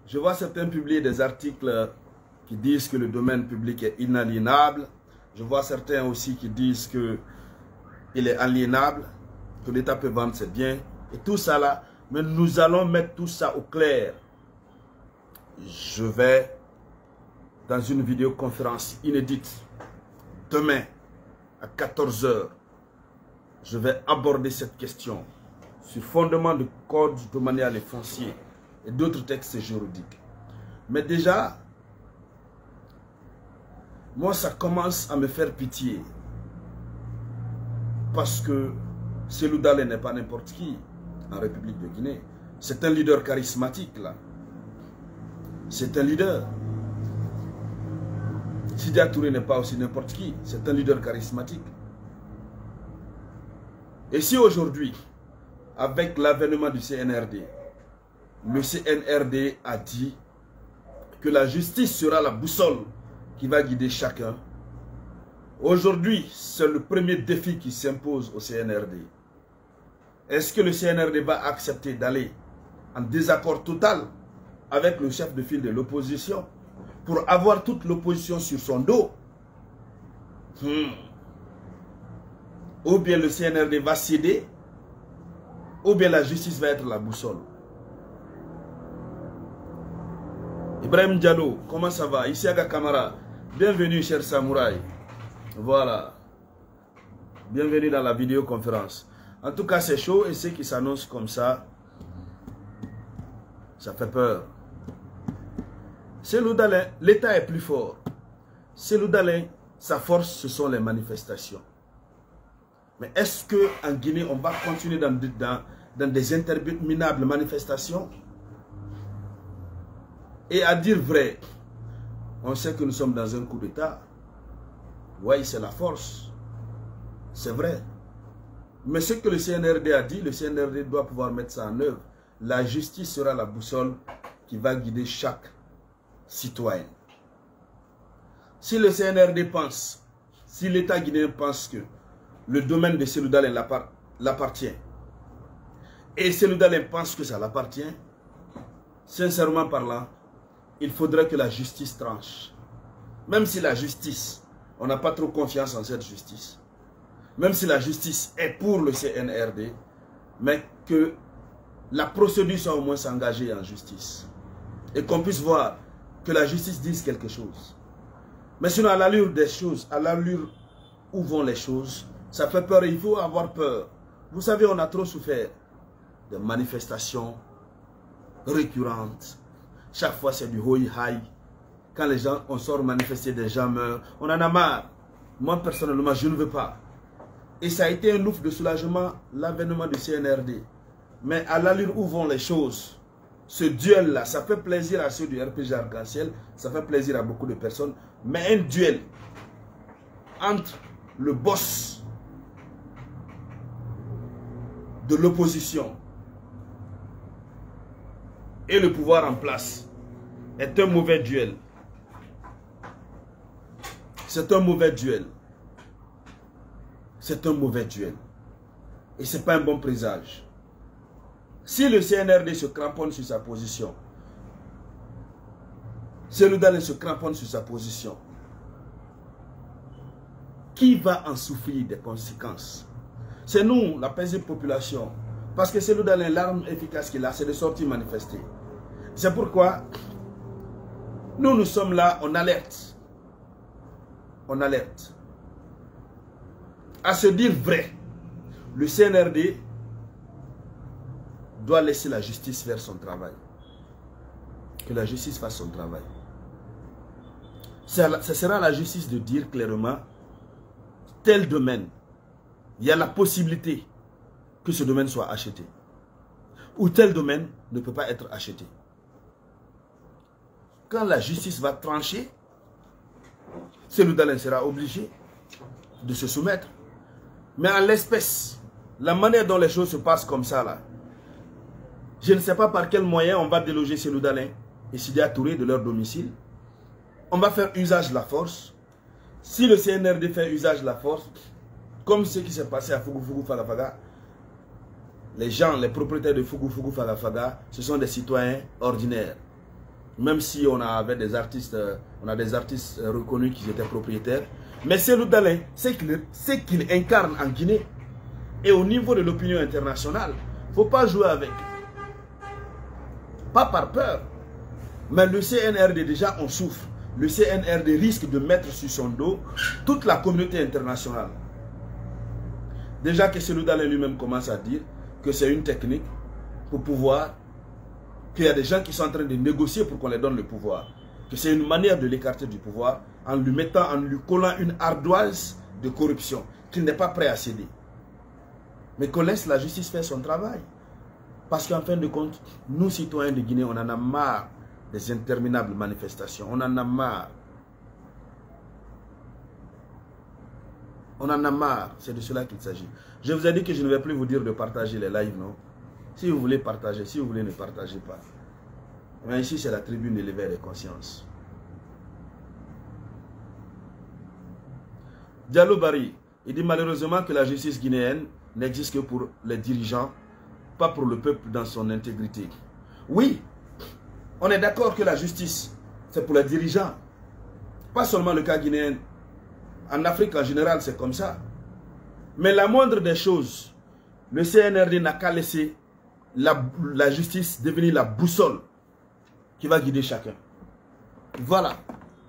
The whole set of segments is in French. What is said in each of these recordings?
Je vois certains publier des articles qui disent que le domaine public est inaliénable. Je vois certains aussi qui disent qu'il est aliénable, que l'État peut vendre ses biens. Et tout ça là, mais nous allons mettre tout ça au clair. Je vais dans une vidéoconférence inédite, demain à 14 h, je vais aborder cette question sur fondement du code domanial et foncier et d'autres textes juridiques. Mais déjà, moi ça commence à me faire pitié parce que Cellou Dalein n'est pas n'importe qui en République de Guinée. C'est un leader charismatique là. C'est un leader. Sidya Touré n'est pas aussi n'importe qui. C'est un leader charismatique. Et si aujourd'hui, avec l'avènement du CNRD, le CNRD a dit que la justice sera la boussole qui va guider chacun, aujourd'hui, c'est le premier défi qui s'impose au CNRD. Est-ce que le CNRD va accepter d'aller en désaccord total avec le chef de file de l'opposition pour avoir toute l'opposition sur son dos? Ou bien le CNRD va céder, ou bien la justice va être la boussole. Ibrahim Diallo, comment ça va? Isiaga Kamara, bienvenue cher Samouraï. Voilà. Bienvenue dans la vidéoconférence. En tout cas, c'est chaud et ce qui s'annonce comme ça, ça fait peur. Cellou Dalein, l'État est plus fort. Cellou Dalein, sa force, ce sont les manifestations. Mais est-ce qu'en Guinée, on va continuer dans des interminables manifestations? Et à dire vrai, on sait que nous sommes dans un coup d'État. Oui, c'est la force. C'est vrai. Mais ce que le CNRD a dit, le CNRD doit pouvoir mettre ça en œuvre. La justice sera la boussole qui va guider chaque citoyen. Si le CNRD pense, si l'État guinéen pense que le domaine de Cellou Dalein l'appartient, et Cellou Dalein pense que ça l'appartient, sincèrement parlant, il faudrait que la justice tranche. Même si la justice, on n'a pas trop confiance en cette justice, même si la justice est pour le CNRD, mais que la procédure soit au moins s'engager en justice. Et qu'on puisse voir que la justice dise quelque chose. Mais sinon, à l'allure des choses, à l'allure où vont les choses, ça fait peur et il faut avoir peur. Vous savez, on a trop souffert de manifestations récurrentes. Chaque fois, c'est du hoi-hai. Quand les gens, on sort manifester, des gens meurent. On en a marre. Moi, personnellement, je ne veux pas. Et ça a été un ouf de soulagement, l'avènement du CNRD. Mais à l'allure où vont les choses, ce duel-là, ça fait plaisir à ceux du RPG Arc-en-Ciel, ça fait plaisir à beaucoup de personnes. Mais un duel entre le boss de l'opposition et le pouvoir en place est un mauvais duel. C'est un mauvais duel. C'est un mauvais duel. Et ce n'est pas un bon présage. Si le CNRD se cramponne sur sa position, Cellou Dalein se cramponne sur sa position, qui va en souffrir des conséquences? C'est nous, la paisible population. Parce que Cellou Dalein, l'arme efficace qu'il a, c'est de sortir manifester. C'est pourquoi nous sommes là, on alerte. On alerte. À se dire vrai, le CNRD doit laisser la justice faire son travail. Que la justice fasse son travail. Ce sera à la justice de dire clairement, tel domaine, il y a la possibilité que ce domaine soit acheté. Ou tel domaine ne peut pas être acheté. Quand la justice va trancher, Cellou Dalein sera obligé de se soumettre. Mais en l'espèce, la manière dont les choses se passent comme ça là, je ne sais pas par quel moyen on va déloger Cellou Dalein et Sidya Touré de leur domicile. On va faire usage de la force. Si le CNRD fait usage de la force, comme ce qui s'est passé à Fougou Fagafaga, les gens, les propriétaires de Fougou Fagafaga, ce sont des citoyens ordinaires. Même si on avait des artistes, on a des artistes reconnus qui étaient propriétaires. Mais Cellou Dalein, c'est qu'il incarne en Guinée. Et au niveau de l'opinion internationale, il ne faut pas jouer avec. Pas par peur. Mais le CNRD, déjà, on souffre. Le CNRD risque de mettre sur son dos toute la communauté internationale. Déjà que Cellou Dalein lui-même commence à dire que c'est une technique pour pouvoir, qu'il y a des gens qui sont en train de négocier pour qu'on les donne le pouvoir. Que c'est une manière de l'écarter du pouvoir en lui mettant, en lui collant une ardoise de corruption qu'il n'est pas prêt à céder. Mais qu'on laisse la justice faire son travail. Parce qu'en fin de compte, nous citoyens de Guinée, on en a marre des interminables manifestations. On en a marre. On en a marre. C'est de cela qu'il s'agit. Je vous ai dit que je ne vais plus vous dire de partager les lives, non? Si vous voulez partager, si vous voulez ne partagez pas. Mais ici, c'est la tribune de l'éveil des consciences. Diallo Barry, il dit malheureusement que la justice guinéenne n'existe que pour les dirigeants, pas pour le peuple dans son intégrité. Oui, on est d'accord que la justice, c'est pour les dirigeants. Pas seulement le cas guinéen. En Afrique, en général, c'est comme ça. Mais la moindre des choses, le CNRD n'a qu'à laisser la justice devenir la boussole qui va guider chacun. Voilà.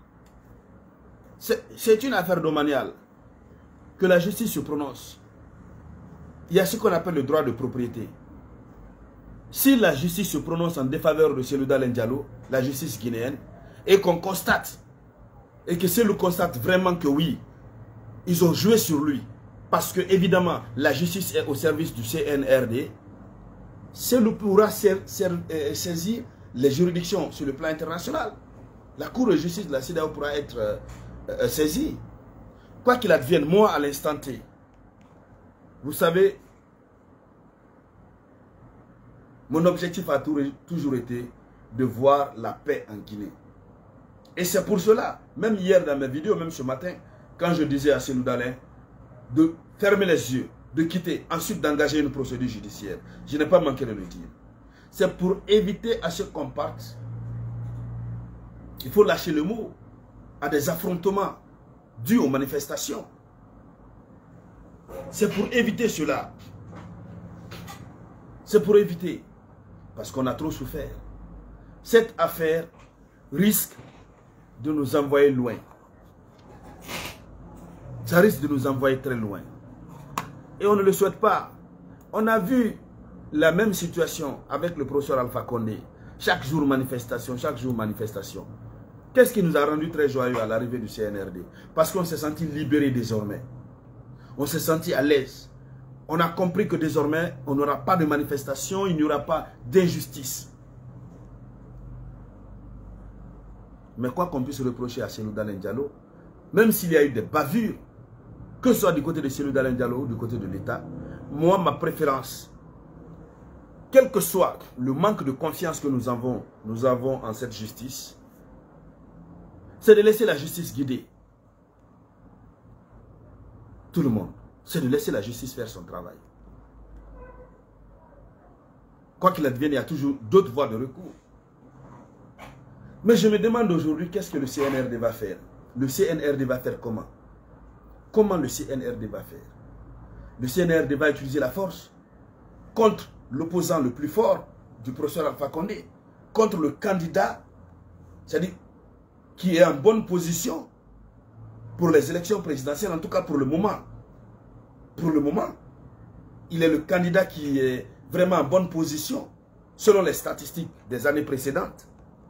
C'est une affaire domaniale. Que la justice se prononce. Il y a ce qu'on appelle le droit de propriété. Si la justice se prononce en défaveur de Cellou Dalein Diallo, la justice guinéenne, et qu'on constate, et que Cellou constate vraiment que oui, ils ont joué sur lui, parce que évidemment la justice est au service du CNRD, Cellou pourra saisir les juridictions sur le plan international. La Cour de justice de la CEDEAO pourra être saisie. Quoi qu'il advienne, moi à l'instant T, vous savez, mon objectif a toujours été de voir la paix en Guinée. Et c'est pour cela, même hier dans mes vidéos, même ce matin, quand je disais à Cellou Dalein de fermer les yeux, de quitter, ensuite d'engager une procédure judiciaire, je n'ai pas manqué de le dire. C'est pour éviter à ce qu'on parte, il faut lâcher le mot, à des affrontements dus aux manifestations. C'est pour éviter cela. C'est pour éviter. Parce qu'on a trop souffert. Cette affaire risque de nous envoyer loin. Ça risque de nous envoyer très loin. Et on ne le souhaite pas. On a vu la même situation avec le professeur Alpha Condé. Chaque jour manifestation, chaque jour manifestation. Qu'est-ce qui nous a rendu très joyeux à l'arrivée du CNRD? Parce qu'on s'est senti libéré désormais. On s'est senti à l'aise. On a compris que désormais, on n'aura pas de manifestation, il n'y aura pas d'injustice. Mais quoi qu'on puisse reprocher à Cellou Dalein Diallo, même s'il y a eu des bavures, que ce soit du côté de Cellou Dalein Diallo ou du côté de l'État, moi, ma préférence, quel que soit le manque de confiance que nous avons en cette justice, c'est de laisser la justice guider tout le monde. C'est de laisser la justice faire son travail. Quoi qu'il advienne, il y a toujours d'autres voies de recours. Mais je me demande aujourd'hui, qu'est-ce que le CNRD va faire? Le CNRD va faire comment? Comment le CNRD va faire? Le CNRD va utiliser la force contre l'opposant le plus fort du professeur Alpha Condé, contre le candidat, c'est-à-dire qui est en bonne position pour les élections présidentielles, en tout cas pour le moment. Pour le moment, il est le candidat qui est vraiment en bonne position, selon les statistiques des années précédentes.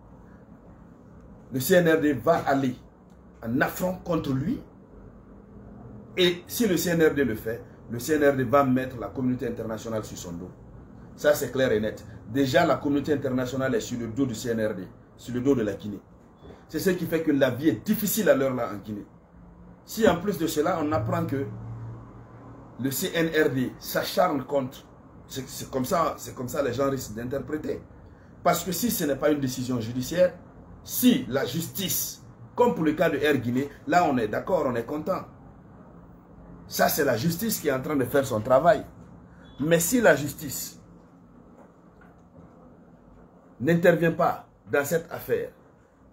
Le CNRD va aller en affront contre lui. Et si le CNRD le fait, le CNRD va mettre la communauté internationale sur son dos. Ça, c'est clair et net. Déjà, la communauté internationale est sur le dos du CNRD, sur le dos de la Guinée. C'est ce qui fait que la vie est difficile à l'heure là en Guinée. Si en plus de cela, on apprend que le CNRD s'acharne contre, c'est comme ça les gens risquent d'interpréter. Parce que si ce n'est pas une décision judiciaire, si la justice, comme pour le cas de Air Guinée, là on est d'accord, on est content. Ça c'est la justice qui est en train de faire son travail. Mais si la justice n'intervient pas dans cette affaire,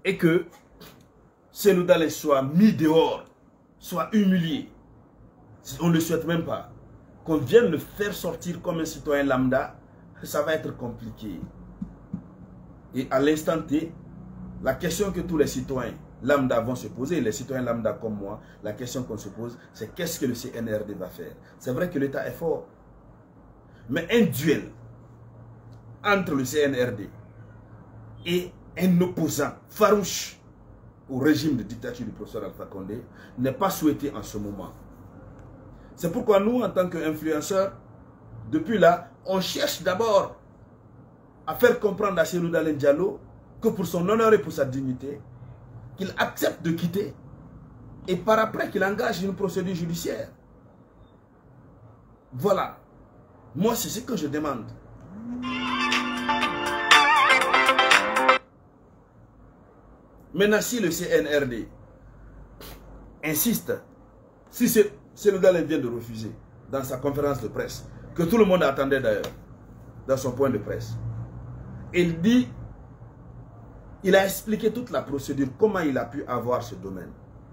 et que Cellou Dalein soit mis dehors, soit humilié. On ne le souhaite même pas. Qu'on vienne le faire sortir comme un citoyen lambda, ça va être compliqué. Et à l'instant T, la question que tous les citoyens lambda vont se poser, les citoyens lambda comme moi, la question qu'on se pose, c'est qu'est-ce que le CNRD va faire? C'est vrai que l'État est fort, mais un duel entre le CNRD et un opposant farouche au régime de dictature du professeur Alpha Condé n'est pas souhaité en ce moment. C'est pourquoi nous, en tant qu'influenceurs, depuis là, on cherche d'abord à faire comprendre à Cellou Dalein Diallo que pour son honneur et pour sa dignité, qu'il accepte de quitter et par après qu'il engage une procédure judiciaire. Voilà. Moi, c'est ce que je demande. Maintenant, si le CNRD insiste, si Cellou Dalein vient de refuser dans sa conférence de presse, que tout le monde attendait d'ailleurs, dans son point de presse, il dit, il a expliqué toute la procédure, comment il a pu avoir ce domaine.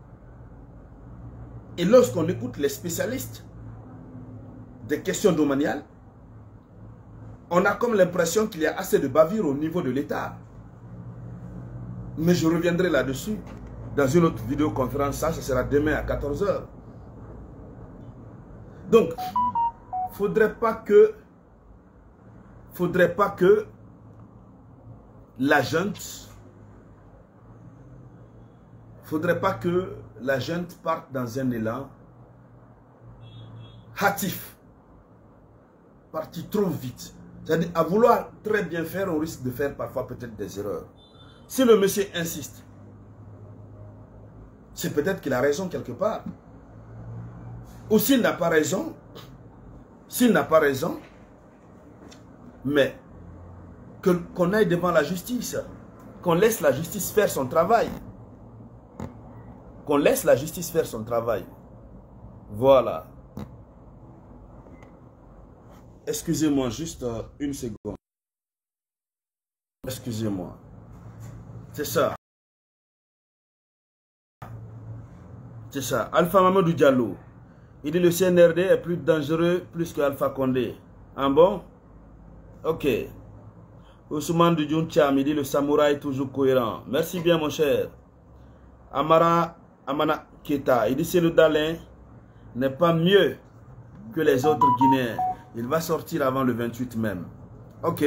Et lorsqu'on écoute les spécialistes des questions domaniales, on a comme l'impression qu'il y a assez de bavure au niveau de l'État. Mais je reviendrai là-dessus dans une autre vidéoconférence. Ça sera demain à 14 h. Donc, faudrait pas que la junte parte dans un élan hâtif, parti trop vite. C'est-à-dire, à vouloir très bien faire, on risque de faire parfois peut-être des erreurs. Si le monsieur insiste, c'est peut-être qu'il a raison quelque part. Ou s'il n'a pas raison, mais qu'on aille devant la justice, qu'on laisse la justice faire son travail. Qu'on laisse la justice faire son travail. Voilà. Excusez-moi juste une seconde. Excusez-moi. C'est ça. C'est ça. Alpha Mamadou Diallo. Il dit le CNRD est plus dangereux plus que Alpha Condé. Ah bon? Ok. Ousmane Djouncham, il dit le samouraï toujours cohérent. Merci bien mon cher. Amana Keta, il dit Cellou Dalein n'est pas mieux que les autres Guinéens. Il va sortir avant le 28 même. Ok.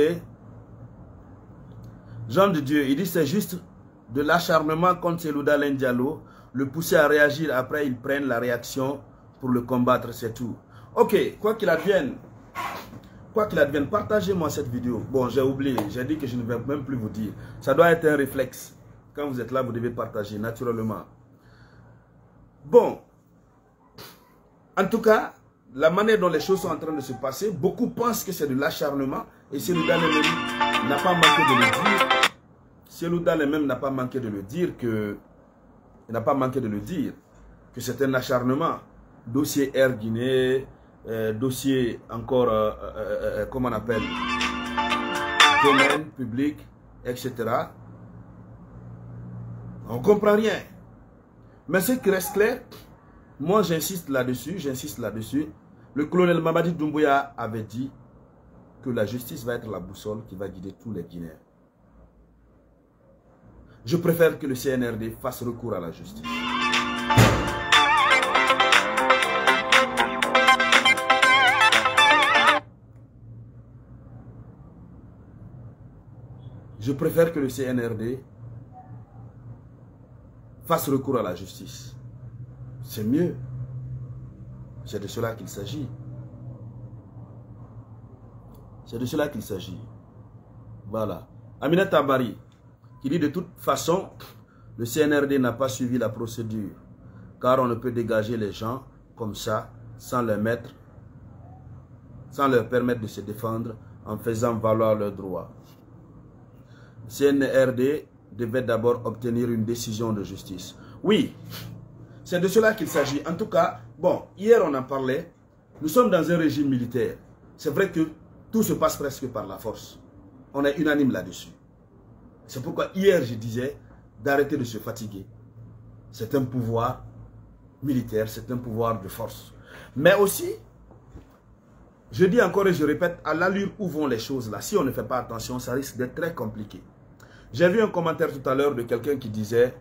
Jean de Dieu, il dit c'est juste de l'acharnement contre Cellou Dalein Diallo, le pousser à réagir, après ils prennent la réaction pour le combattre, c'est tout. Ok, quoi qu'il advienne, partagez-moi cette vidéo. Bon, j'ai oublié, j'ai dit que je ne vais même plus vous dire. Ça doit être un réflexe. Quand vous êtes là, vous devez partager naturellement. Bon, en tout cas, la manière dont les choses sont en train de se passer, beaucoup pensent que c'est de l'acharnement et Cellou Dalein même n'a pas manqué de le dire. Cellou Dalein même n'a pas manqué de le dire que c'est un acharnement. Dossier Air Guinée, dossier encore, comment on appelle, domaine public, etc. On ne comprend rien. Mais ce qui reste clair, moi j'insiste là-dessus, le colonel Mamadi Doumbouya avait dit que la justice va être la boussole qui va guider tous les Guinéens. Je préfère que le CNRD fasse recours à la justice. Je préfère que le CNRD fasse recours à la justice. C'est mieux. C'est de cela qu'il s'agit. C'est de cela qu'il s'agit. Voilà. Aminata Tabari, qui dit de toute façon, le CNRD n'a pas suivi la procédure, car on ne peut dégager les gens comme ça, sans leur permettre de se défendre en faisant valoir leurs droits. Le CNRD devait d'abord obtenir une décision de justice. Oui, c'est de cela qu'il s'agit. En tout cas, bon, hier on en parlait, nous sommes dans un régime militaire. C'est vrai que tout se passe presque par la force. On est unanime là-dessus. C'est pourquoi hier je disais, d'arrêter de se fatiguer. C'est un pouvoir militaire, c'est un pouvoir de force. Mais aussi, je dis encore et je répète, à l'allure où vont les choses là, si on ne fait pas attention, ça risque d'être très compliqué. J'ai vu un commentaire tout à l'heure de quelqu'un qui disait,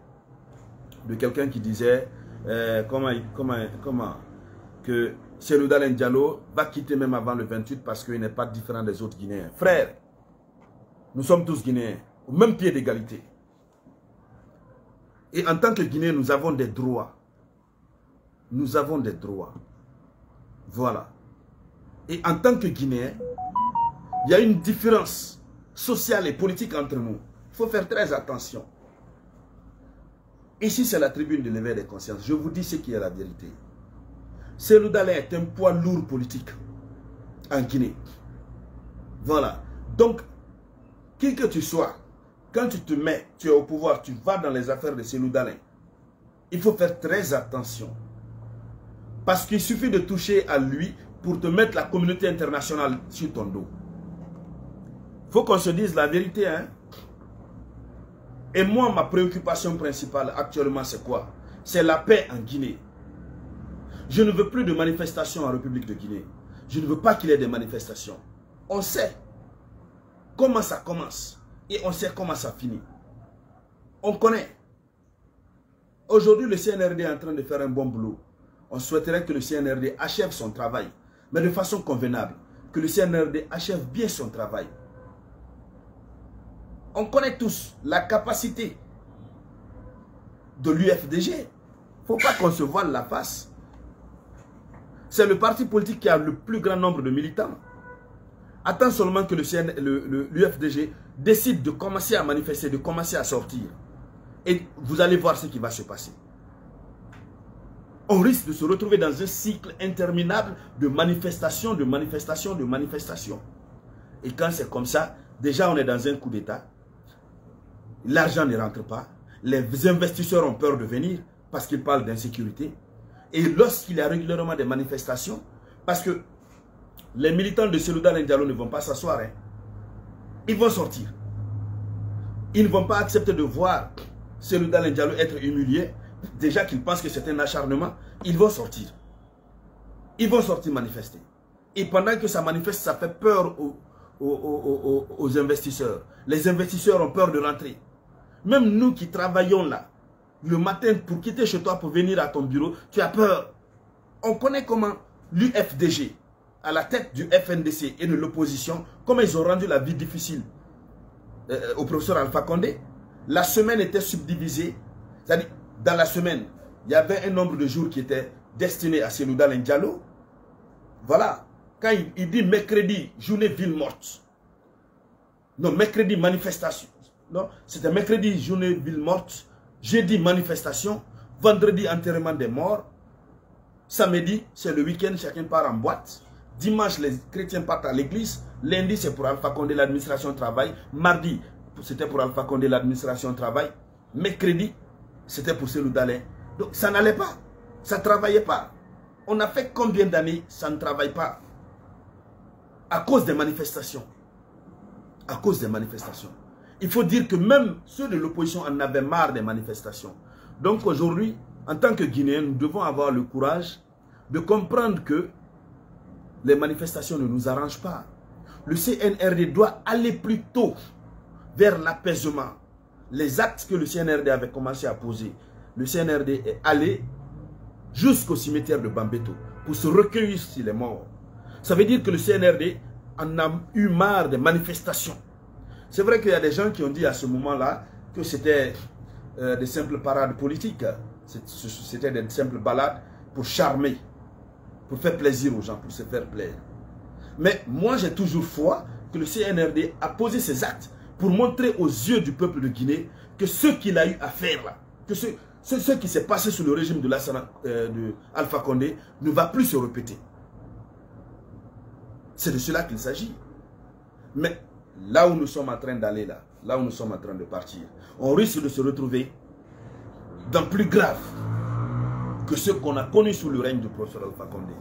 que Cellou Dalein Diallo va quitter même avant le 28 parce qu'il n'est pas différent des autres Guinéens. Frère, nous sommes tous Guinéens, au même pied d'égalité. Et en tant que Guinéens, nous avons des droits. Nous avons des droits. Voilà. Et en tant que Guinéens, il y a une différence sociale et politique entre nous. Il faut faire très attention. Ici, c'est la tribune de l'éveil des consciences. Je vous dis ce qui est la vérité. Cellou Dalein est un poids lourd politique en Guinée. Voilà. Donc, qui que tu sois, quand tu te mets, tu es au pouvoir, tu vas dans les affaires de Cellou Dalein, il faut faire très attention. Parce qu'il suffit de toucher à lui pour te mettre la communauté internationale sur ton dos. Il faut qu'on se dise la vérité, hein. Et moi, ma préoccupation principale actuellement, c'est quoi? C'est la paix en Guinée. Je ne veux plus de manifestations en République de Guinée. Je ne veux pas qu'il y ait des manifestations. On sait comment ça commence et on sait comment ça finit. On connaît. Aujourd'hui, le CNRD est en train de faire un bon boulot. On souhaiterait que le CNRD achève son travail, mais de façon convenable. Que le CNRD achève bien son travail. On connaît tous la capacité de l'UFDG. Il ne faut pas qu'on se voile la face. C'est le parti politique qui a le plus grand nombre de militants. Attends seulement que l'UFDG décide de commencer à manifester, de commencer à sortir. Et vous allez voir ce qui va se passer. On risque de se retrouver dans un cycle interminable de manifestations, de manifestations, de manifestations. Et quand c'est comme ça, déjà on est dans un coup d'État. L'argent ne rentre pas. Les investisseurs ont peur de venir parce qu'ils parlent d'insécurité. Et lorsqu'il y a régulièrement des manifestations, parce que les militants de Cellou Dalein Diallo ne vont pas s'asseoir, hein. Ils vont sortir. Ils ne vont pas accepter de voir Cellou Dalein Diallo être humilié. Déjà qu'ils pensent que c'est un acharnement, ils vont sortir. Ils vont sortir manifester. Et pendant que ça manifeste, ça fait peur aux investisseurs. Les investisseurs ont peur de rentrer. Même nous qui travaillons là, le matin pour quitter chez toi, pour venir à ton bureau, tu as peur. On connaît comment l'UFDG, à la tête du FNDC et de l'opposition, comment ils ont rendu la vie difficile au professeur Alpha Condé. La semaine était subdivisée. C'est-à-dire, dans la semaine, il y avait un nombre de jours qui étaient destinés à Cellou Dalein Diallo. Voilà. Quand il dit mercredi, journée ville morte. Non, mercredi, manifestation. Non, c'était mercredi, journée ville morte. Jeudi, manifestation. Vendredi, enterrement des morts. Samedi, c'est le week-end, chacun part en boîte. Dimanche, les chrétiens partent à l'église. Lundi, c'est pour Alpha Condé, l'administration travail. Mardi, c'était pour Alpha Condé, l'administration travail. Mercredi, c'était pour Cellou Dalein. Donc, ça n'allait pas. Ça ne travaillait pas. On a fait combien d'années, ça ne travaille pas. À cause des manifestations. À cause des manifestations. Il faut dire que même ceux de l'opposition en avaient marre des manifestations. Donc aujourd'hui, en tant que Guinéens, nous devons avoir le courage de comprendre que les manifestations ne nous arrangent pas. Le CNRD doit aller plus tôt vers l'apaisement. Les actes que le CNRD avait commencé à poser, le CNRD est allé jusqu'au cimetière de Bambeto pour se recueillir sur les morts. Ça veut dire que le CNRD en a eu marre des manifestations. C'est vrai qu'il y a des gens qui ont dit à ce moment-là que c'était des simples parades politiques. C'était des simples balades pour charmer, pour faire plaisir aux gens, pour se faire plaisir. Mais moi, j'ai toujours foi que le CNRD a posé ses actes pour montrer aux yeux du peuple de Guinée que ce qu'il a eu à faire là, que ce qui s'est passé sous le régime de Alpha Condé ne va plus se répéter. C'est de cela qu'il s'agit. Mais là où nous sommes en train d'aller là où nous sommes en train de partir, on risque de se retrouver dans plus grave que ce qu'on a connu sous le règne du professeur Alpha Condé.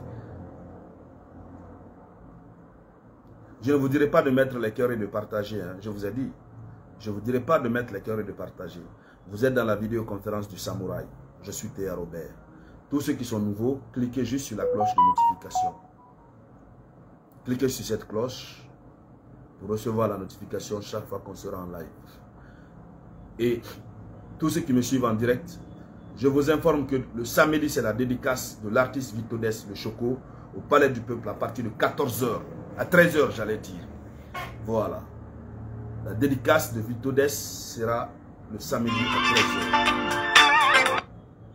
Je ne vous dirai pas de mettre les cœurs et de partager, hein. Je vous ai dit. Je ne vous dirai pas de mettre les cœurs et de partager. Vous êtes dans la vidéoconférence du Samouraï. Je suis Théa Robert. Tous ceux qui sont nouveaux, cliquez juste sur la cloche de notification. Cliquez sur cette cloche pour recevoir la notification chaque fois qu'on sera en live. Et tous ceux qui me suivent en direct, je vous informe que le samedi, c'est la dédicace de l'artiste Vitodès Le Choco au Palais du Peuple à partir de 14 h, à 13 h j'allais dire. Voilà. La dédicace de Vitodès sera le samedi à 13 h.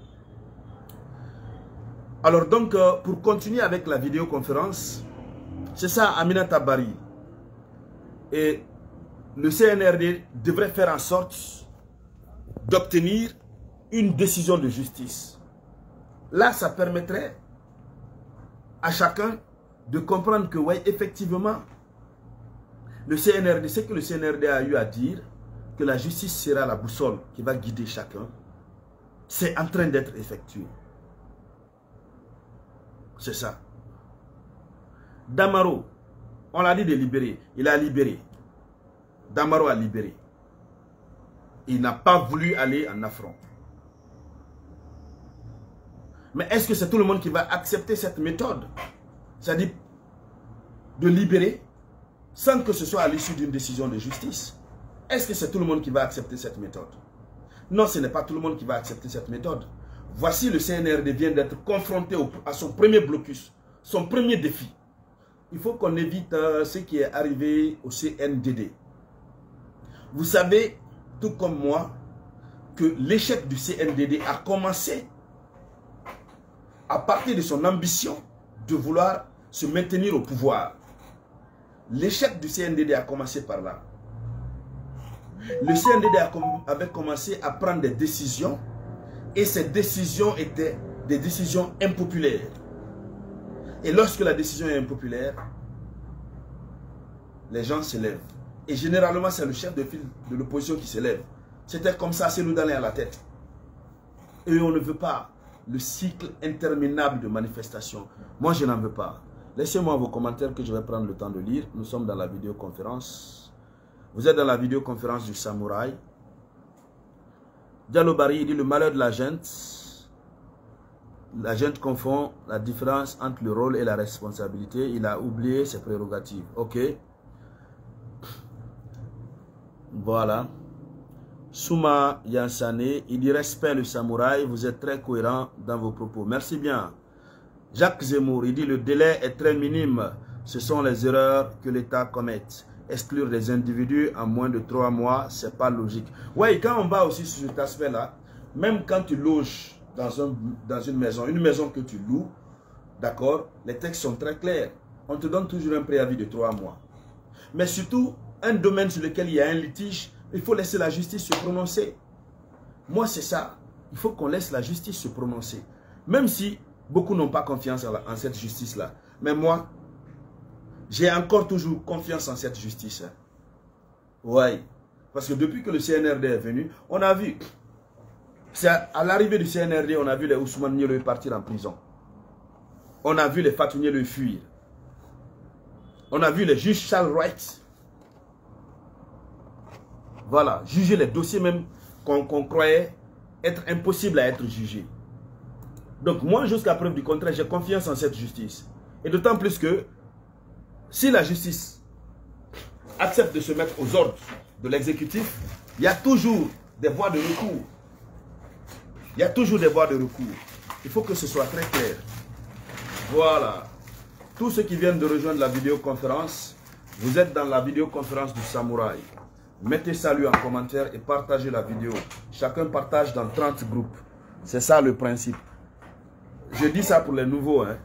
Alors donc, pour continuer avec la vidéoconférence, c'est ça Aminata Bari. Et le CNRD devrait faire en sorte d'obtenir une décision de justice. Là, ça permettrait à chacun de comprendre que, ouais, effectivement, le CNRD, c'est que le CNRD a eu à dire, que la justice sera la boussole qui va guider chacun, c'est en train d'être effectué. C'est ça. Damaro, on l'a dit de libérer, il a libéré. Damaro a libéré. Il n'a pas voulu aller en affront. Mais est-ce que c'est tout le monde qui va accepter cette méthode? C'est-à-dire de libérer sans que ce soit à l'issue d'une décision de justice. Est-ce que c'est tout le monde qui va accepter cette méthode? Non, ce n'est pas tout le monde qui va accepter cette méthode. Voici le CNRD vient d'être confronté à son premier blocus, son premier défi. Il faut qu'on évite ce qui est arrivé au CNDD. Vous savez, tout comme moi, que l'échec du CNDD a commencé à partir de son ambition de vouloir se maintenir au pouvoir. L'échec du CNDD a commencé par là. Le CNDD avait commencé à prendre des décisions et ces décisions étaient des décisions impopulaires. Et lorsque la décision est impopulaire, les gens se lèvent. Et généralement, c'est le chef de file de l'opposition qui se lève. C'était comme ça, c'est nous d'aller à la tête. Et on ne veut pas le cycle interminable de manifestations. Moi, je n'en veux pas. Laissez-moi vos commentaires que je vais prendre le temps de lire. Nous sommes dans la vidéoconférence. Vous êtes dans la vidéoconférence du Samouraï. Diallo Bari dit le malheur de la gente. La gente confond la différence entre le rôle et la responsabilité. Il a oublié ses prérogatives. Ok. Voilà. Souma Yansane, il dit respect le Samouraï, vous êtes très cohérent dans vos propos. Merci bien. Jacques Zemmour, il dit le délai est très minime. Ce sont les erreurs que l'État commet. Exclure des individus en moins de 3 mois, c'est pas logique. Oui, quand on va aussi sur cet aspect-là, même quand tu loges dans une maison que tu loues, d'accord, les textes sont très clairs. On te donne toujours un préavis de 3 mois. Mais surtout, un domaine sur lequel il y a un litige, il faut laisser la justice se prononcer. Moi, c'est ça. Il faut qu'on laisse la justice se prononcer. Même si beaucoup n'ont pas confiance en cette justice-là. Mais moi, j'ai encore toujours confiance en cette justice. Hein. Oui. Parce que depuis que le CNRD est venu, on a vu. C'est à l'arrivée du CNRD, on a vu les Ousmane Nielo partir en prison. On a vu les Fatou Nielo fuir. On a vu les juges Charles Wright. Voilà, juger les dossiers même qu'on croyait être impossible à être jugé. Donc moi, jusqu'à preuve du contraire, j'ai confiance en cette justice. Et d'autant plus que si la justice accepte de se mettre aux ordres de l'exécutif, il y a toujours des voies de recours. Il y a toujours des voies de recours. Il faut que ce soit très clair. Voilà. Tous ceux qui viennent de rejoindre la vidéoconférence, vous êtes dans la vidéoconférence du Samouraï. Mettez salut en commentaire et partagez la vidéo. Chacun partage dans 30 groupes. C'est ça le principe. Je dis ça pour les nouveaux. Hein.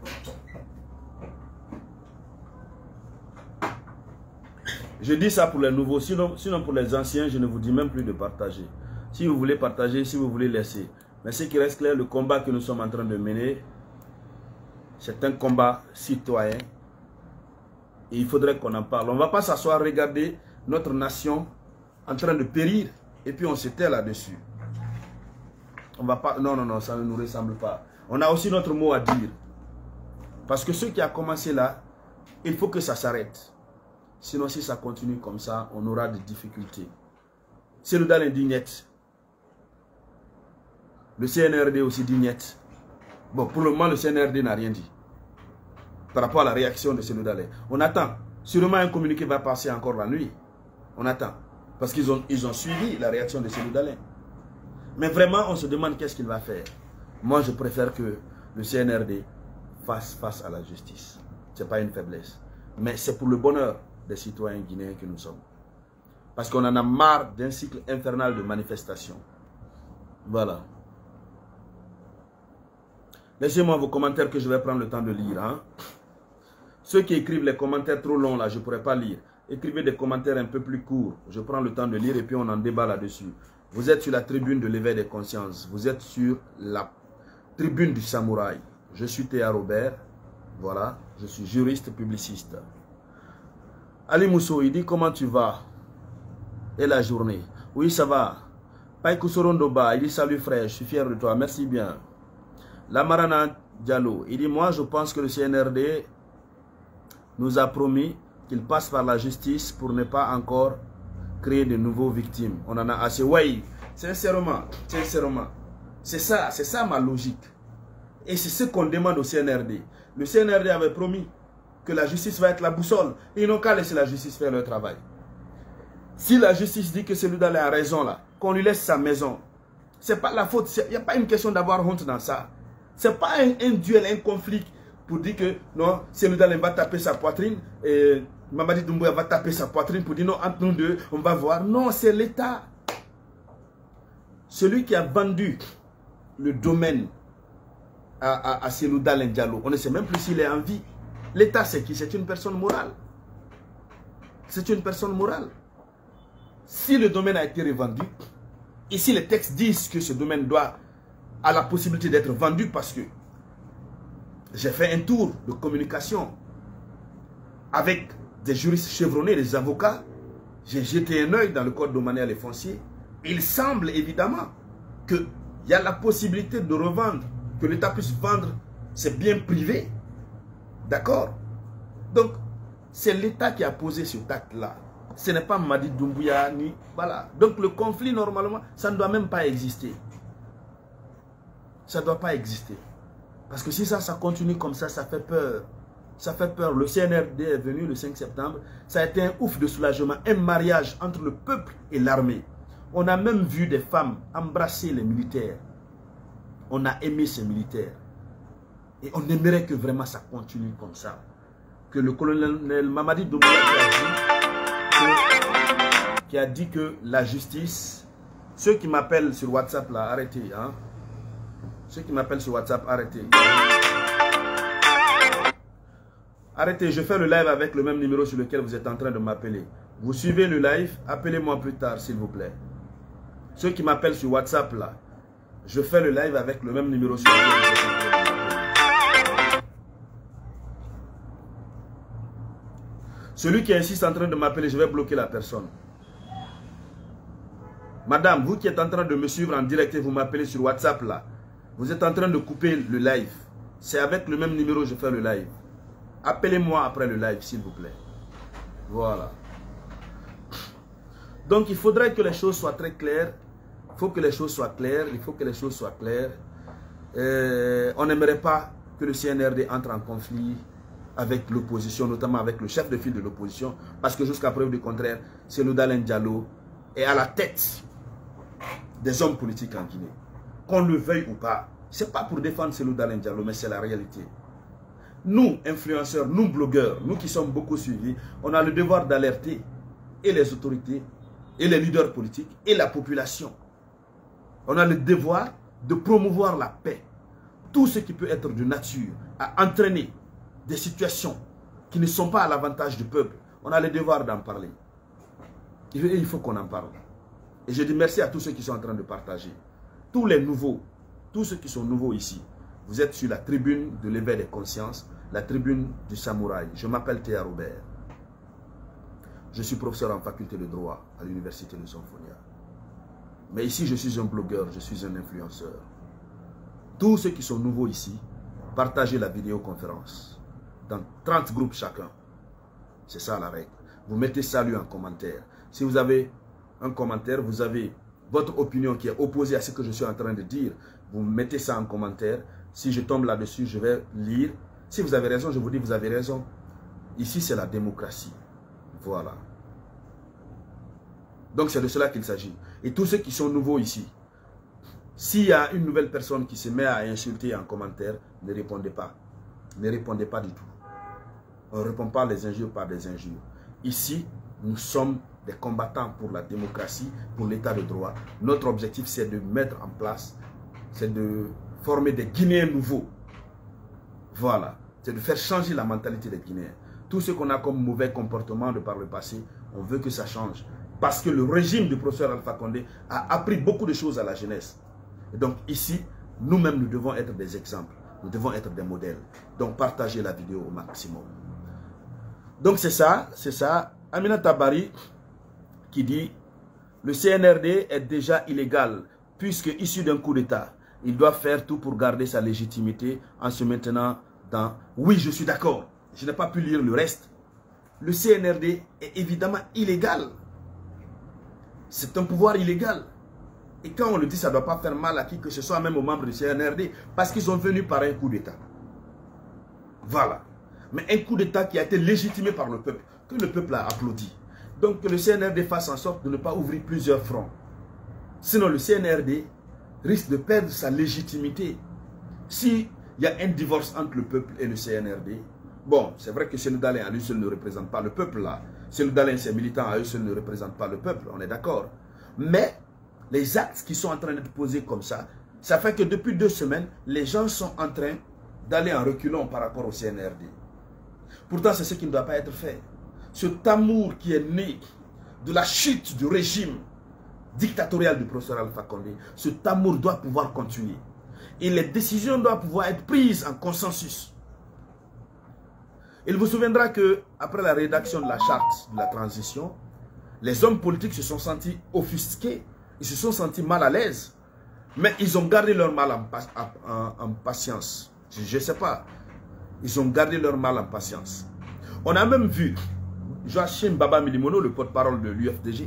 Je dis ça pour les nouveaux. Sinon pour les anciens, je ne vous dis même plus de partager. Si vous voulez partager, si vous voulez laisser. Mais ce qui reste clair, le combat que nous sommes en train de mener, c'est un combat citoyen. Et il faudrait qu'on en parle. On ne va pas s'asseoir, regarder notre nation en train de périr et puis on se tait là-dessus. On va pas, non, ça ne nous ressemble pas. On a aussi notre mot à dire. Parce que ce qui a commencé là, il faut que ça s'arrête. Sinon, si ça continue comme ça, on aura des difficultés. C'est le dans l'indignette. Le CNRD aussi dit niet. Bon, pour le moment, le CNRD n'a rien dit. Par rapport à la réaction de Cellou Dalein. On attend. Sûrement un communiqué va passer encore la nuit. On attend. Parce qu'ils ont suivi la réaction de Cellou Dalein. Mais vraiment, on se demande qu'est-ce qu'il va faire. Moi, je préfère que le CNRD fasse face à la justice. Ce n'est pas une faiblesse. Mais c'est pour le bonheur des citoyens guinéens que nous sommes. Parce qu'on en a marre d'un cycle infernal de manifestations. Voilà. Laissez-moi vos commentaires que je vais prendre le temps de lire. Hein. Ceux qui écrivent les commentaires trop longs, là, je ne pourrais pas lire. Écrivez des commentaires un peu plus courts. Je prends le temps de lire et puis on en débat là-dessus. Vous êtes sur la tribune de l'éveil des consciences. Vous êtes sur la tribune du samouraï. Je suis Théa Robert. Voilà. Je suis juriste publiciste. Ali Mousso, il dit comment tu vas? Et la journée? Oui, ça va. Païkou Sorondoba, il dit salut frère, je suis fier de toi. Merci bien. Lamarana Diallo, il dit moi je pense que le CNRD nous a promis qu'il passe par la justice pour ne pas encore créer de nouveaux victimes. On en a assez. Oui, sincèrement. C'est ça ma logique. Et c'est ce qu'on demande au CNRD. Le CNRD avait promis que la justice va être la boussole. Et ils n'ont qu'à laisser la justice faire leur travail. Si la justice dit que Cellou Dalein a raison là, qu'on lui laisse sa maison, c'est pas la faute. Il n'y a pas une question d'avoir honte dans ça. C'est pas un duel, un conflit pour dire que non, Cellou Dalein va taper sa poitrine et Mamadi Doumbouya va taper sa poitrine pour dire non, entre nous deux, on va voir. Non, c'est l'État. Celui qui a vendu le domaine à Cellou Dalein Diallo, on ne sait même plus s'il est en vie. L'État, c'est qui? C'est une personne morale. C'est une personne morale. Si le domaine a été revendu, et si les textes disent que ce domaine a la possibilité d'être vendu, parce que j'ai fait un tour de communication avec des juristes chevronnés, des avocats, j'ai jeté un œil dans le code domanial et foncier. Il semble évidemment qu'il y a la possibilité de revendre, que l'État puisse vendre ses biens privés. D'accord? Donc, c'est l'État qui a posé ce acte-là. Ce n'est pas Mamadi Doumbouya ni... Voilà. Donc, le conflit, normalement, ça ne doit même pas exister. Ça ne doit pas exister. Parce que si ça continue comme ça fait peur. Ça fait peur. Le CNRD est venu le 5 septembre. Ça a été un ouf de soulagement. Un mariage entre le peuple et l'armée. On a même vu des femmes embrasser les militaires. On a aimé ces militaires. Et on aimerait que vraiment ça continue comme ça. Que le colonel Mamadi Doumbouya qui a dit que la justice... Ceux qui m'appellent sur WhatsApp là, arrêtez. Hein? Ceux qui m'appellent sur WhatsApp, arrêtez. Arrêtez, je fais le live avec le même numéro sur lequel vous êtes en train de m'appeler. Vous suivez le live, appelez-moi plus tard s'il vous plaît. Ceux qui m'appellent sur WhatsApp là, je fais le live avec le même numéro sur lequel vous êtes en train de m'appeler. Celui qui insiste en train de m'appeler, je vais bloquer la personne. Madame, vous qui êtes en train de me suivre en direct et vous m'appelez sur WhatsApp là, vous êtes en train de couper le live. C'est avec le même numéro que je fais le live. Appelez-moi après le live, s'il vous plaît. Voilà. Donc, il faudrait que les choses soient très claires. Il faut que les choses soient claires. Il faut que les choses soient claires. On n'aimerait pas que le CNRD entre en conflit avec l'opposition, notamment avec le chef de file de l'opposition. Parce que jusqu'à preuve du contraire, Cellou Dalein Diallo est à la tête des hommes politiques en Guinée. Qu'on le veuille ou pas. Ce n'est pas pour défendre Cellou Dalein Diallo, mais c'est la réalité. Nous, influenceurs, nous, blogueurs, nous qui sommes beaucoup suivis, on a le devoir d'alerter et les autorités, et les leaders politiques, et la population. On a le devoir de promouvoir la paix. Tout ce qui peut être de nature à entraîner des situations qui ne sont pas à l'avantage du peuple, on a le devoir d'en parler. Et il faut qu'on en parle. Et je dis merci à tous ceux qui sont en train de partager. Tous les nouveaux, tous ceux qui sont nouveaux ici, vous êtes sur la tribune de l'éveil des consciences, la tribune du samouraï. Je m'appelle Théa Robert. Je suis professeur en faculté de droit à l'université de Sonfonia. Mais ici, je suis un blogueur, je suis un influenceur. Tous ceux qui sont nouveaux ici, partagez la vidéoconférence dans 30 groupes chacun. C'est ça la règle. Vous mettez salut en commentaire. Si vous avez un commentaire, vous avez votre opinion qui est opposée à ce que je suis en train de dire, Vous mettez ça en commentaire. Si je tombe là-dessus, je vais lire. Si vous avez raison, je vous dis vous avez raison. Ici, c'est la démocratie. Voilà. Donc, c'est de cela qu'il s'agit. Et tous ceux qui sont nouveaux ici, s'il y a une nouvelle personne qui se met à insulter en commentaire, ne répondez pas. Ne répondez pas du tout. On ne répond pas les injures par des injures. Ici, nous sommes des combattants pour la démocratie, pour l'état de droit. Notre objectif, c'est de mettre en place, c'est de former des Guinéens nouveaux. Voilà. C'est de faire changer la mentalité des Guinéens. Tout ce qu'on a comme mauvais comportement de par le passé, on veut que ça change. Parce que le régime du professeur Alpha Condé a appris beaucoup de choses à la jeunesse. Et donc ici, nous-mêmes, nous devons être des exemples. Nous devons être des modèles. Donc partagez la vidéo au maximum. Donc c'est ça. Aminata Bari qui dit le CNRD est déjà illégal puisque issu d'un coup d'État. Il doit faire tout pour garder sa légitimité en se maintenant dans... Oui, je suis d'accord. Je n'ai pas pu lire le reste. Le CNRD est évidemment illégal. C'est un pouvoir illégal. Et quand on le dit, ça ne doit pas faire mal à qui que ce soit, même aux membres du CNRD, parce qu'ils sont venus par un coup d'État. Voilà. Mais un coup d'État qui a été légitimé par le peuple, que le peuple a applaudi. Donc que le CNRD fasse en sorte de ne pas ouvrir plusieurs fronts. Sinon le CNRD risque de perdre sa légitimité. S'il y a un divorce entre le peuple et le CNRD, bon, c'est vrai que Cellou Dalein à lui seul ne représente pas le peuple là. Cellou Dalein, ses militants à eux seuls ne représentent pas le peuple, on est d'accord. Mais les actes qui sont en train d'être posés comme ça fait que depuis 2 semaines, les gens sont en train d'aller en reculant par rapport au CNRD. Pourtant, c'est ce qui ne doit pas être fait. Cet amour qui est né de la chute du régime dictatorial du professeur Alpha Condé, cet amour doit pouvoir continuer. Et les décisions doivent pouvoir être prises en consensus. Il vous souviendra que après la rédaction de la charte de la transition, les hommes politiques se sont sentis offusqués, ils se sont sentis mal à l'aise, mais ils ont gardé leur mal en patience. Je ne sais pas. Ils ont gardé leur mal en patience. On a même vu Joachim Baba Milimono, le porte-parole de l'UFDG,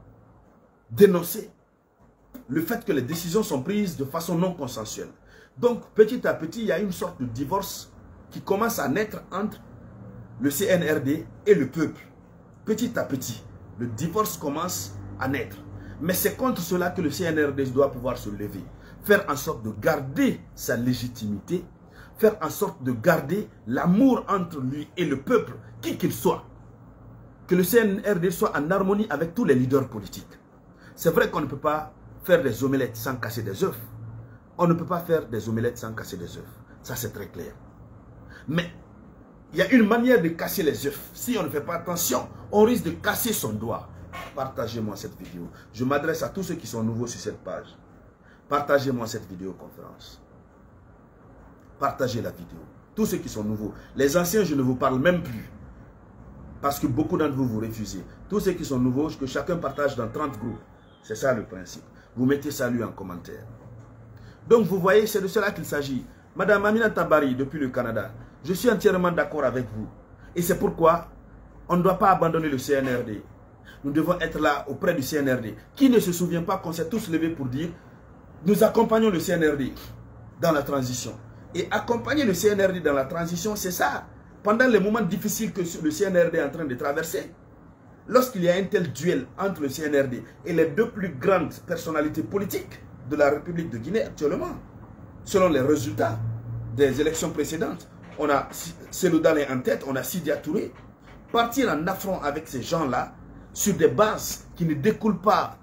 dénoncer le fait que les décisions sont prises de façon non consensuelle. Donc, petit à petit, il y a une sorte de divorce qui commence à naître entre le CNRD et le peuple. Petit à petit, le divorce commence à naître. Mais c'est contre cela que le CNRD doit pouvoir se lever. Faire en sorte de garder sa légitimité, faire en sorte de garder l'amour entre lui et le peuple, qui qu'il soit. Que le CNRD soit en harmonie avec tous les leaders politiques. C'est vrai qu'on ne peut pas faire des omelettes sans casser des œufs. On ne peut pas faire des omelettes sans casser des œufs. Ça, c'est très clair. Mais il y a une manière de casser les œufs. Si on ne fait pas attention, on risque de casser son doigt. Partagez-moi cette vidéo. Je m'adresse à tous ceux qui sont nouveaux sur cette page. Partagez-moi cette vidéoconférence. Partagez la vidéo. Tous ceux qui sont nouveaux. Les anciens, je ne vous parle même plus. Parce que beaucoup d'entre vous, vous refusez. Tous ceux qui sont nouveaux, que chacun partage dans 30 groupes. C'est ça le principe. Vous mettez salut en commentaire. Donc vous voyez, c'est de cela qu'il s'agit. Madame Aminata Bari, depuis le Canada, je suis entièrement d'accord avec vous. Et c'est pourquoi on ne doit pas abandonner le CNRD. Nous devons être là auprès du CNRD. Qui ne se souvient pas qu'on s'est tous levés pour dire nous accompagnons le CNRD dans la transition. Et accompagner le CNRD dans la transition, c'est ça. Pendant les moments difficiles que le CNRD est en train de traverser, lorsqu'il y a un tel duel entre le CNRD et les 2 plus grandes personnalités politiques de la République de Guinée actuellement, selon les résultats des élections précédentes, on a Cellou Dalein en tête, on a Sidya Touré. Partir en affront avec ces gens-là, sur des bases qui ne découlent pas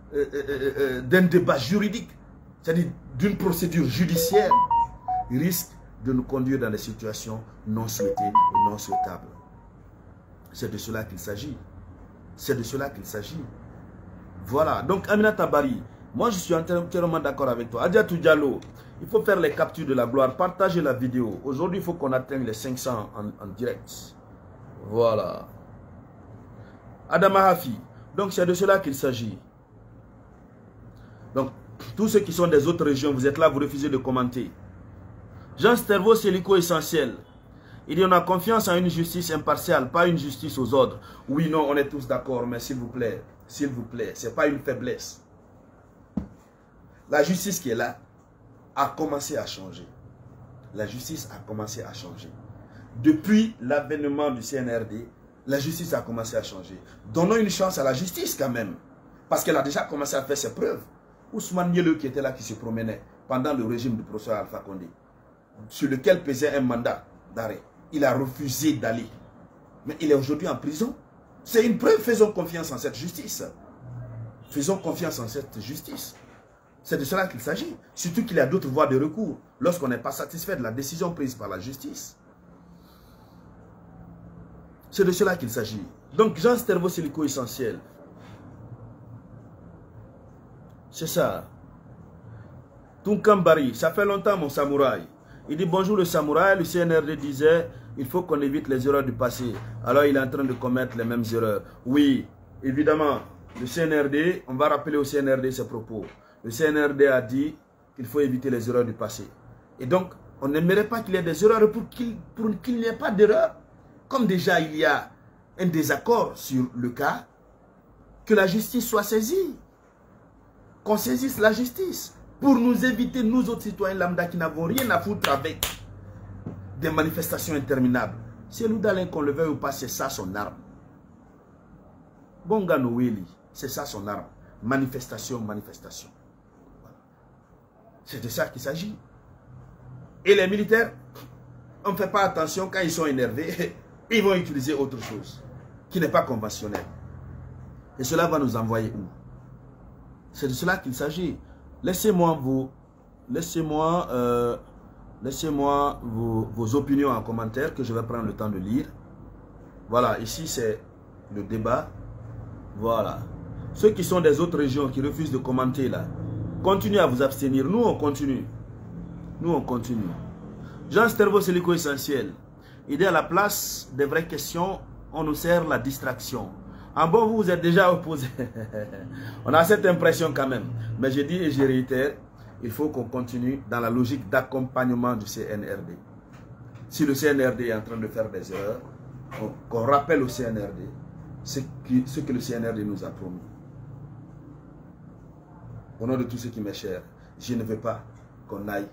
d'un débat juridique, c'est-à-dire d'une procédure judiciaire, risque de nous conduire dans des situations non souhaitées et non souhaitables. C'est de cela qu'il s'agit. C'est de cela qu'il s'agit. Voilà. Donc, Aminata Bari, moi je suis entièrement d'accord avec toi. Adiatou Diallo, il faut faire les captures de la gloire. Partagez la vidéo. Aujourd'hui, il faut qu'on atteigne les 500 en direct. Voilà. Adama Hafi. Donc, c'est de cela qu'il s'agit. Donc, tous ceux qui sont des autres régions, vous êtes là, vous refusez de commenter. Jean Stervo, c'est l'éco-essentiel. Il dit on a confiance en une justice impartiale, pas une justice aux ordres. Oui, non, on est tous d'accord, mais s'il vous plaît, ce n'est pas une faiblesse. La justice qui est là, a commencé à changer. La justice a commencé à changer. Depuis l'avènement du CNRD, la justice a commencé à changer. Donnons une chance à la justice quand même. Parce qu'elle a déjà commencé à faire ses preuves. Ousmane Nieleu qui était là, qui se promenait pendant le régime du professeur Alpha Condé, sur lequel pesait un mandat d'arrêt. Il a refusé d'aller. Mais il est aujourd'hui en prison. C'est une preuve. Faisons confiance en cette justice. Faisons confiance en cette justice. C'est de cela qu'il s'agit. Surtout qu'il y a d'autres voies de recours lorsqu'on n'est pas satisfait de la décision prise par la justice. C'est de cela qu'il s'agit. Donc, Jean Stervo, c'est essentiel. C'est ça. Tunkambari, ça fait longtemps mon samouraï. Il dit bonjour le samouraï, le CNRD disait il faut qu'on évite les erreurs du passé. Alors il est en train de commettre les mêmes erreurs. Oui, évidemment, le CNRD, on va rappeler au CNRD ses propos. Le CNRD a dit qu'il faut éviter les erreurs du passé. Et donc, on n'aimerait pas qu'il y ait des erreurs pour qu'il n'y ait pas d'erreur. Comme déjà il y a un désaccord sur le cas, que la justice soit saisie. Qu'on saisisse la justice. Pour nous éviter, nous autres citoyens lambda qui n'avons rien à foutre avec des manifestations interminables. C'est nous d'Alain qu'on le veuille ou pas, c'est ça son arme. Bonga Noéli, c'est ça son arme. Manifestation, manifestation. Voilà. C'est de ça qu'il s'agit. Et les militaires, on ne fait pas attention quand ils sont énervés, ils vont utiliser autre chose qui n'est pas conventionnel. Et cela va nous envoyer où? C'est de cela qu'il s'agit. Laissez-moi vos opinions en commentaire que je vais prendre le temps de lire. Voilà, ici c'est le débat. Voilà. Ceux qui sont des autres régions qui refusent de commenter là, continuez à vous abstenir. Nous on continue. Nous on continue. Jean Stervo, c'est l'éco-essentiel. Il est à la place des vraies questions, on nous sert la distraction. En bon, vous êtes déjà opposé. On a cette impression quand même. Mais je dis et je réitère, il faut qu'on continue dans la logique d'accompagnement du CNRD. Si le CNRD est en train de faire des erreurs, qu'on rappelle au CNRD ce que le CNRD nous a promis. Au nom de tout ce qui m'est cher, je ne veux pas qu'on aille,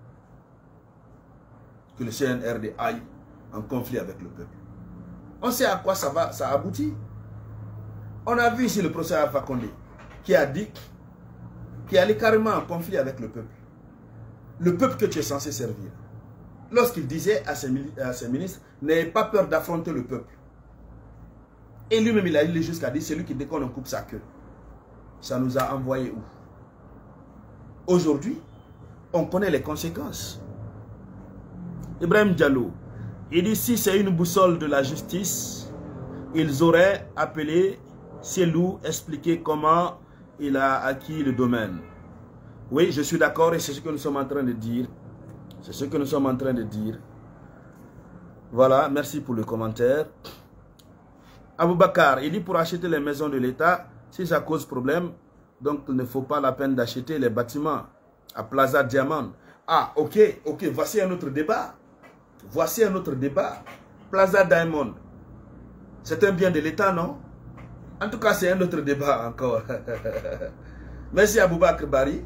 que le CNRD aille en conflit avec le peuple. On sait à quoi ça aboutit. On a vu ici le professeur Alpha Condé qui a dit qu'il allait carrément en conflit avec le peuple. Le peuple que tu es censé servir. Lorsqu'il disait à ses ministres, n'ayez pas peur d'affronter le peuple. Et lui-même il a allé jusqu'à dire, celui qui déconne on coupe sa queue. Ça nous a envoyé où? Aujourd'hui, on connaît les conséquences. Ibrahim Diallo, il dit si c'est une boussole de la justice, ils auraient appelé Selou, expliquer comment il a acquis le domaine. Oui, je suis d'accord et c'est ce que nous sommes en train de dire. C'est ce que nous sommes en train de dire. Voilà, merci pour le commentaire. Aboubakar, il dit pour acheter les maisons de l'État, si ça cause problème, donc il ne faut pas la peine d'acheter les bâtiments à Plaza Diamant. Ah, ok, voici un autre débat. Voici un autre débat. Plaza Diamond, c'est un bien de l'État, non? En tout cas, c'est un autre débat encore. Merci à Aboubakari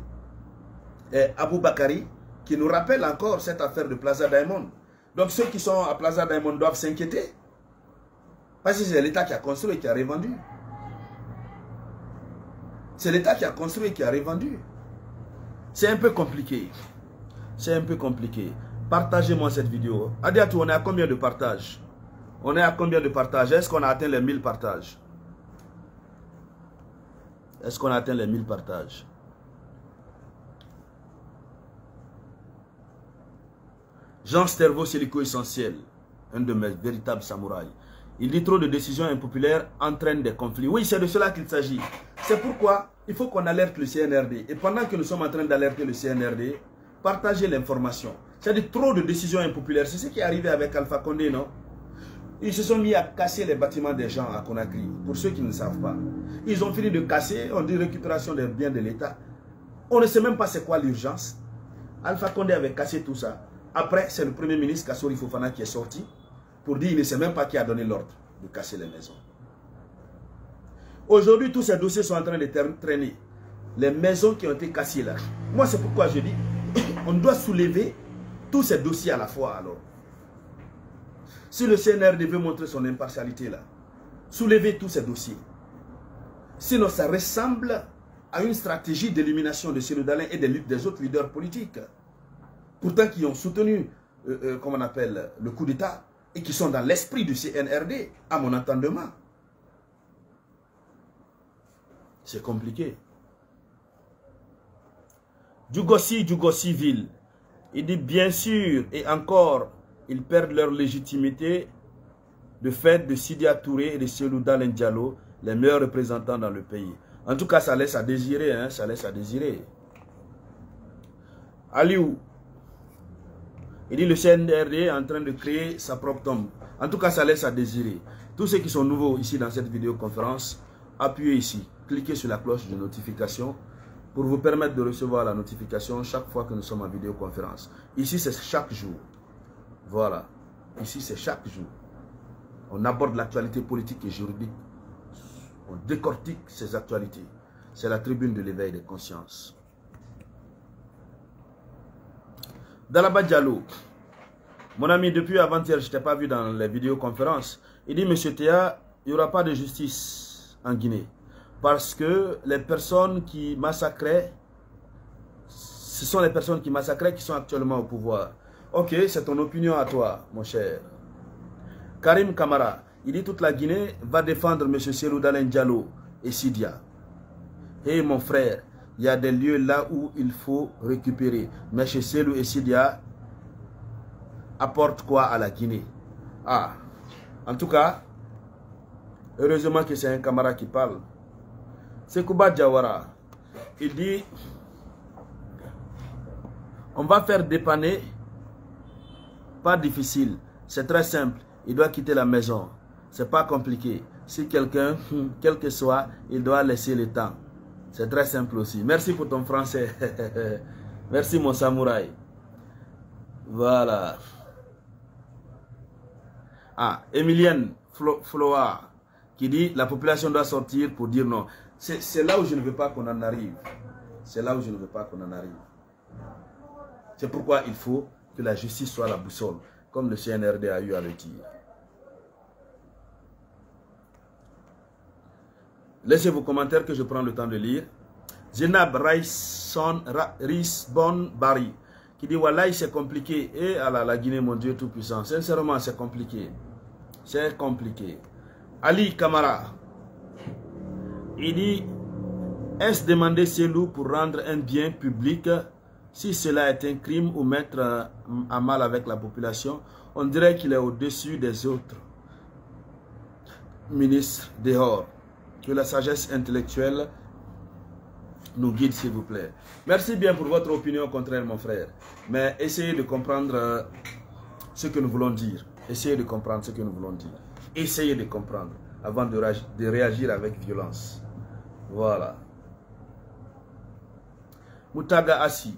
qui nous rappelle encore cette affaire de Plaza Diamond. Donc ceux qui sont à Plaza Diamond doivent s'inquiéter. Parce que c'est l'État qui a construit et qui a revendu. C'est l'État qui a construit et qui a revendu. C'est un peu compliqué. C'est un peu compliqué. Partagez-moi cette vidéo. Adiatou, on est à combien de partages? On est à combien de partages? Est-ce qu'on a atteint les 1000 partages? Est-ce qu'on a atteint les 1000 partages? Jean Stervo, c'est l'éco-essentiel. Un de mes véritables samouraïs. Il dit trop de décisions impopulaires entraînent des conflits. Oui, c'est de cela qu'il s'agit. C'est pourquoi il faut qu'on alerte le CNRD. Et pendant que nous sommes en train d'alerter le CNRD, partagez l'information. C'est-à-dire trop de décisions impopulaires. C'est ce qui est arrivé avec Alpha Condé, non? Ils se sont mis à casser les bâtiments des gens à Conakry. Pour ceux qui ne savent pas. Ils ont fini de casser, on dit récupération des biens de l'État. On ne sait même pas c'est quoi l'urgence. Alpha Condé avait cassé tout ça. Après, c'est le premier ministre Kassori Fofana qui est sorti pour dire qu'il ne sait même pas qui a donné l'ordre de casser les maisons. Aujourd'hui, tous ces dossiers sont en train de traîner. Les maisons qui ont été cassées là. Moi, c'est pourquoi je dis, on doit soulever tous ces dossiers à la fois alors. Si le CNRD veut montrer son impartialité là, soulevez tous ces dossiers. Sinon, ça ressemble à une stratégie d'élimination de Cellou Dalein et des autres leaders politiques. Pourtant, qui ont soutenu, comment on appelle, le coup d'État et qui sont dans l'esprit du CNRD, à mon entendement. C'est compliqué. Djougossi-Ville, il dit bien sûr, et encore, ils perdent leur légitimité de fait de Sidya Touré et de Cellou Dalein Diallo, les meilleurs représentants dans le pays. En tout cas, ça laisse à désirer, hein, ça laisse à désirer. Aliou, il dit le CNRD est en train de créer sa propre tombe. En tout cas, ça laisse à désirer. Tous ceux qui sont nouveaux ici dans cette vidéoconférence, appuyez ici, cliquez sur la cloche de notification pour vous permettre de recevoir la notification chaque fois que nous sommes en vidéoconférence. Ici, c'est chaque jour. Voilà. Ici, c'est chaque jour. On aborde l'actualité politique et juridique. On décortique ces actualités. C'est la tribune de l'éveil des consciences. Dalaba Diallo, mon ami, depuis avant-hier, je ne t'ai pas vu dans les vidéoconférences. Il dit, Monsieur Théa, il n'y aura pas de justice en Guinée. Parce que les personnes qui massacraient, ce sont les personnes qui massacraient qui sont actuellement au pouvoir. Ok, c'est ton opinion à toi, mon cher. Karim Kamara, il dit toute la Guinée va défendre M. Cellou Dalein Diallo et Sidya. Et mon frère, il y a des lieux là où il faut récupérer. Mais chez Cellou et Sidya, apporte quoi à la Guinée? Ah, en tout cas, heureusement que c'est un camarade qui parle. C'est Kouba Diawara. Il dit, on va faire dépanner, pas difficile, c'est très simple. Il doit quitter la maison. C'est pas compliqué. Si quelqu'un, quel que soit, il doit laisser le temps. C'est très simple aussi. Merci pour ton français. Merci mon samouraï. Voilà. Ah, Emilienne Floa qui dit la population doit sortir pour dire non. C'est là où je ne veux pas qu'on en arrive. C'est là où je ne veux pas qu'on en arrive. C'est pourquoi il faut que la justice soit la boussole, comme le CNRD a eu à le dire. Laissez vos commentaires que je prends le temps de lire. Zenab Risbon Bari qui dit Wallahi c'est compliqué. Et à la Guinée, mon Dieu tout-puissant. Sincèrement, c'est compliqué. C'est compliqué. Ali Kamara, il dit est-ce demander Cellou pour rendre un bien public si cela est un crime ou mettre à mal avec la population? On dirait qu'il est au-dessus des autres ministres dehors. Que la sagesse intellectuelle nous guide, s'il vous plaît. Merci bien pour votre opinion contraire, mon frère. Mais essayez de comprendre ce que nous voulons dire. Essayez de comprendre ce que nous voulons dire. Essayez de comprendre avant de réagir avec violence. Voilà. Moutaga Assi.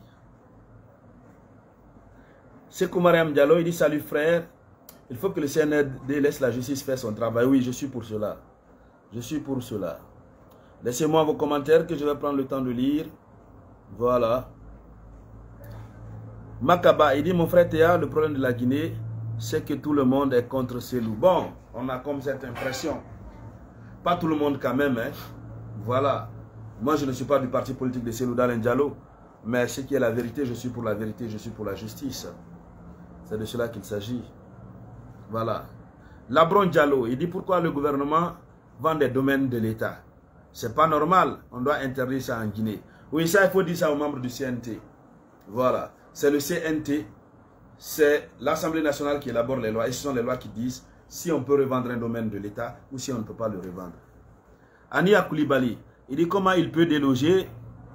Sekou Mariam Diallo, il dit salut frère. Il faut que le CNRD laisse la justice faire son travail. Oui, je suis pour cela. Je suis pour cela. Laissez-moi vos commentaires que je vais prendre le temps de lire. Voilà. Makaba, il dit mon frère Théa, le problème de la Guinée, c'est que tout le monde est contre Cellou. Bon, on a comme cette impression. Pas tout le monde quand même. Hein. Voilà. Moi, je ne suis pas du parti politique de Cellou Dalein Diallo. Mais ce qui est la vérité, je suis pour la vérité, je suis pour la justice. C'est de cela qu'il s'agit. Voilà. Labron Diallo, il dit pourquoi le gouvernement vend des domaines de l'État. C'est pas normal. On doit interdire ça en Guinée. Oui, ça, il faut dire ça aux membres du CNT. Voilà. C'est le CNT. C'est l'Assemblée nationale qui élabore les lois. Et ce sont les lois qui disent si on peut revendre un domaine de l'État ou si on ne peut pas le revendre. Ania Koulibaly, il dit comment il peut déloger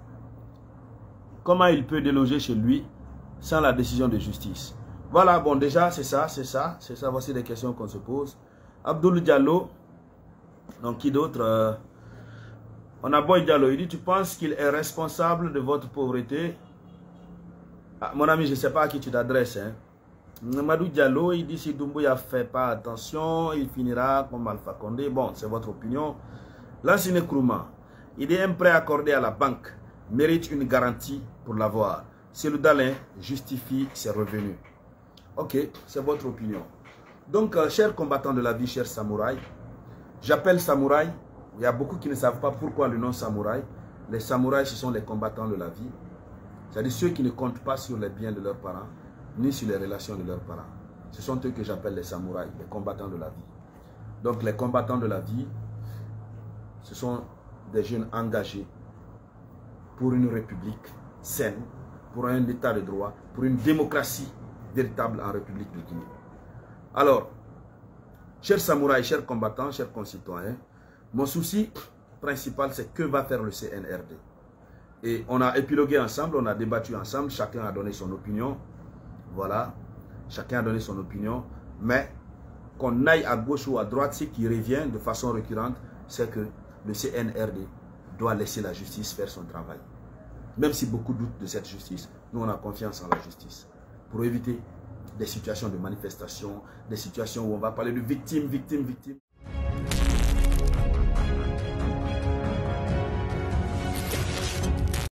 chez lui sans la décision de justice. Voilà, bon, déjà, c'est ça. Voici les questions qu'on se pose. Abdoul Diallo, donc qui d'autre on a Boy Diallo, il dit, tu penses qu'il est responsable de votre pauvreté? Ah, mon ami, je ne sais pas à qui tu t'adresses. Hein. Mamadou Diallo, il dit, si Doumbouya ne fait pas attention, il finira comme Alpha Condé. Bon, c'est votre opinion. Lansine Kourouma, il dit, un prêt accordé à la banque mérite une garantie pour l'avoir. Cellou Dalein justifie ses revenus. Ok, c'est votre opinion. Donc, chers combattants de la vie, chers samouraïs, j'appelle samouraï. Il y a beaucoup qui ne savent pas pourquoi le nom samouraï. Les samouraïs, ce sont les combattants de la vie. C'est-à-dire ceux qui ne comptent pas sur les biens de leurs parents, ni sur les relations de leurs parents. Ce sont eux que j'appelle les samouraïs, les combattants de la vie. Donc, les combattants de la vie, ce sont des jeunes engagés pour une république saine, pour un état de droit, pour une démocratie véritable en République de Guinée. Alors, chers samouraïs, chers combattants, chers concitoyens, mon souci principal, c'est que va faire le CNRD. Et on a épilogué ensemble, on a débattu ensemble, chacun a donné son opinion. Voilà, chacun a donné son opinion. Mais qu'on aille à gauche ou à droite, ce qui revient de façon récurrente, c'est que le CNRD doit laisser la justice faire son travail. Même si beaucoup doutent de cette justice, nous on a confiance en la justice. Pour éviter des situations de manifestation, des situations où on va parler de victimes.